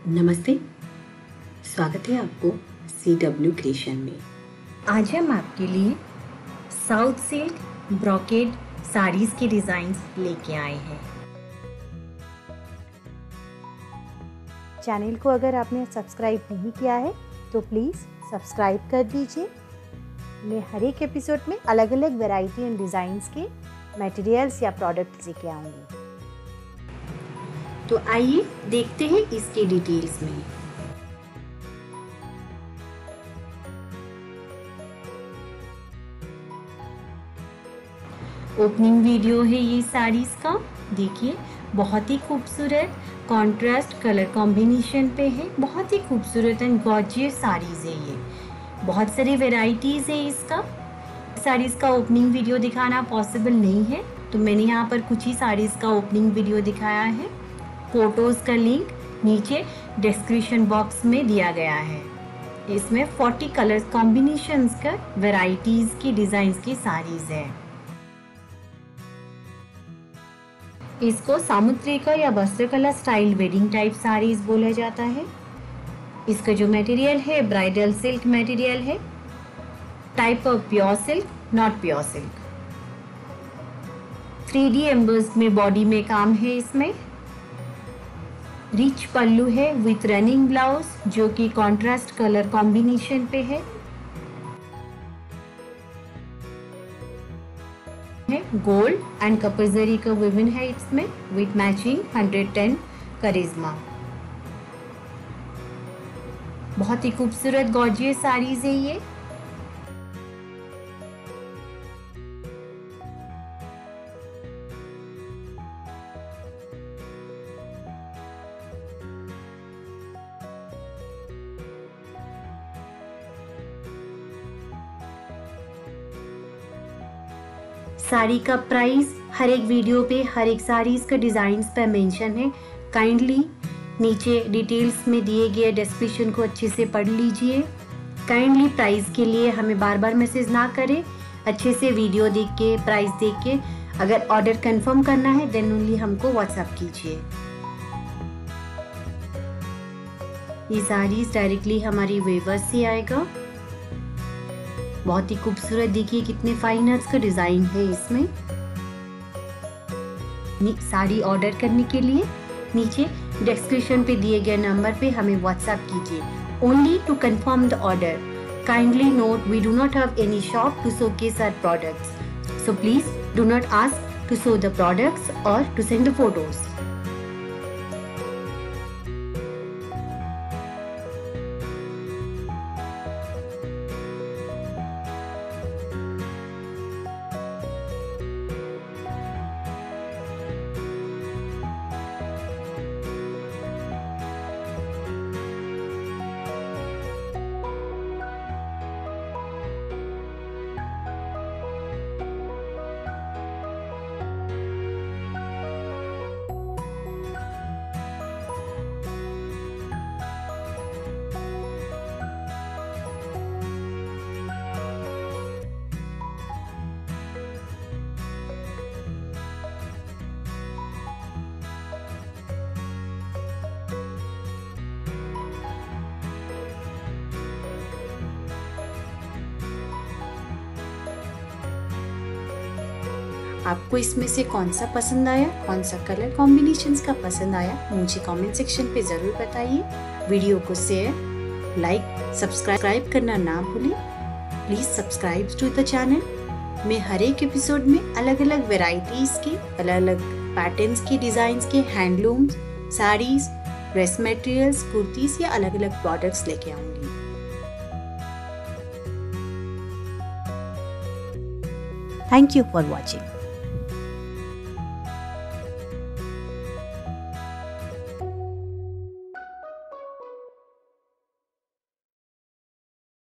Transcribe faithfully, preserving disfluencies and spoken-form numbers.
नमस्ते, स्वागत है आपको सी डब्ल्यू क्रिएशन में। आज हम आपके लिए साउथ सिल्क ब्रोकेड साड़ीज़ के डिज़ाइंस लेके आए हैं। चैनल को अगर आपने सब्सक्राइब नहीं किया है तो प्लीज़ सब्सक्राइब कर दीजिए। मैं हर एक एपिसोड में अलग अलग वैरायटी एंड डिज़ाइंस के मटेरियल्स या प्रोडक्ट्स लेके आऊँगी। तो आइए देखते हैं इसके डिटेल्स में। ओपनिंग वीडियो है ये साड़ीज़ का। देखिए, बहुत ही खूबसूरत कॉन्ट्रास्ट कलर कॉम्बिनेशन पे है। बहुत ही खूबसूरत एंड गॉर्जियस साड़ीज़ है ये। बहुत सारी वेराइटीज़ है इसका। साड़ीज़ का ओपनिंग वीडियो दिखाना पॉसिबल नहीं है, तो मैंने यहाँ पर कुछ ही साड़ीज़ का ओपनिंग वीडियो दिखाया है। फोटोज़ का लिंक नीचे डिस्क्रिप्शन बॉक्स में दिया गया है। इसमें चालीस कलर्स कॉम्बिनेशंस का वैराइटीज़ की डिज़ाइंस की साड़ीज़ है। इसको सामुद्रिका या Vastrakala style wedding type saris बोला जाता है। इसका जो मटेरियल है ब्राइडल सिल्क मटेरियल है। Type of pure silk, not pure silk. Three D एम्बर्स में बॉडी में काम है इसमें। रिच पल्लू है विथ रनिंग ब्लाउज जो कि कॉन्ट्रास्ट कलर कॉम्बिनेशन पे है। गोल्ड एंड कपर जरी का विवन है इसमें with matching one hundred ten Karishma. बहुत ही खूबसूरत गॉर्जियस साड़ीज है ये। साड़ी का प्राइस हर एक वीडियो पे हर एक साड़ीज़ का डिज़ाइंस पे मेंशन है। काइंडली नीचे डिटेल्स में दिए गए डिस्क्रिप्शन को अच्छे से पढ़ लीजिए। काइंडली प्राइस के लिए हमें बार बार मैसेज ना करें, अच्छे से वीडियो देख के प्राइस देख के अगर ऑर्डर कंफर्म करना है देन ओनली हमको व्हाट्सएप कीजिए। ये साड़ीज़ डायरेक्टली हमारी वेवर्स से आएगा। बहुत ही खूबसूरत, देखिए कितने फाइन आर्ट्स का डिजाइन है इसमें। साड़ी ऑर्डर करने के लिए नीचे डिस्क्रिप्शन पे दिए गए नंबर पे हमें व्हाट्सएप कीजिए only to confirm the order. Kindly note we do not have any shop to showcase our products, so please do not ask to show the products और टू सेंड द फोटोज। आपको इसमें से कौन सा पसंद आया, कौन सा कलर कॉम्बिनेशंस का पसंद आया, मुझे कमेंट सेक्शन पे ज़रूर बताइए। वीडियो को शेयर, लाइक, सब्सक्राइब करना ना भूलें। Please subscribe to the channel. मैं हर एक एपिसोड में अलग अलग वेराइटीज़ के, अलग अलग पैटर्न्स के, डिज़ाइंस के, handlooms, saris, dress materials, kurtis या अलग अलग प्रोडक्ट्स लेके आऊँगी। Thank you for watching.